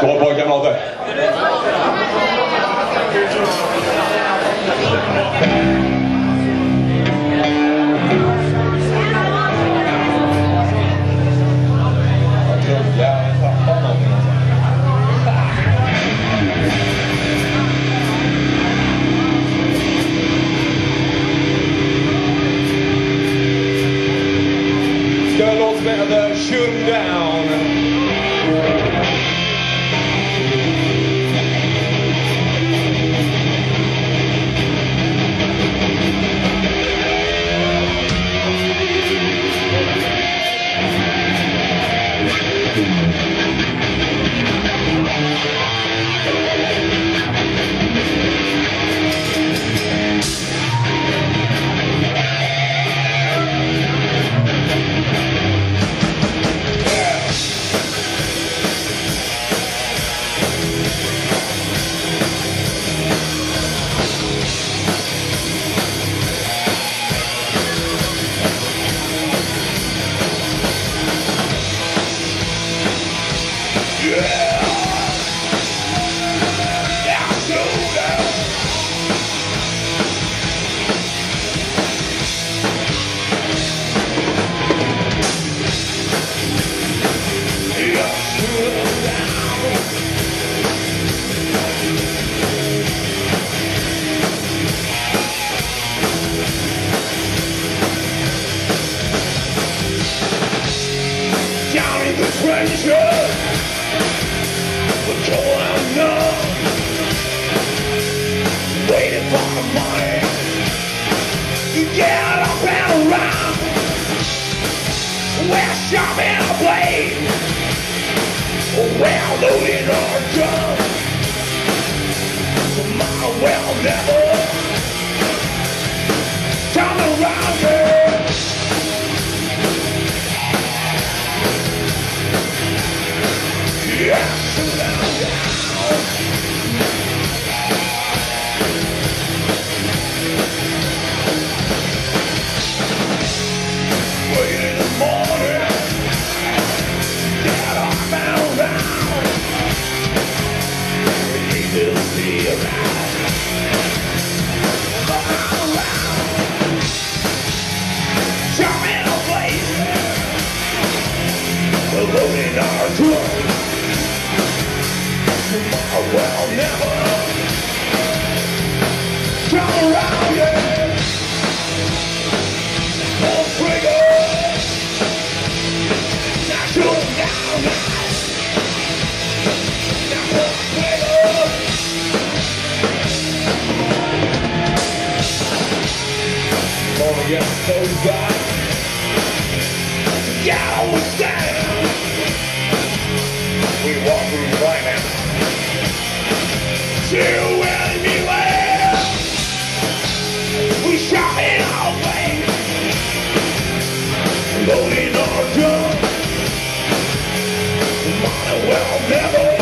Skål på kamrater! Ska en låt som heter Shut Down. Down in the trenches, we're going on, waiting for the money to get up and around. We're sharpening our blade, we're loading our gun. Tomorrow will never come around here. Loading our drums, tomorrow will never come around, yeah. Pull trigger, now shoot it down, now pull trigger. Gonna get those guys, together we stand. We walk through fire to anywhere. We shot in our way, loading our gun. Tomorrow will never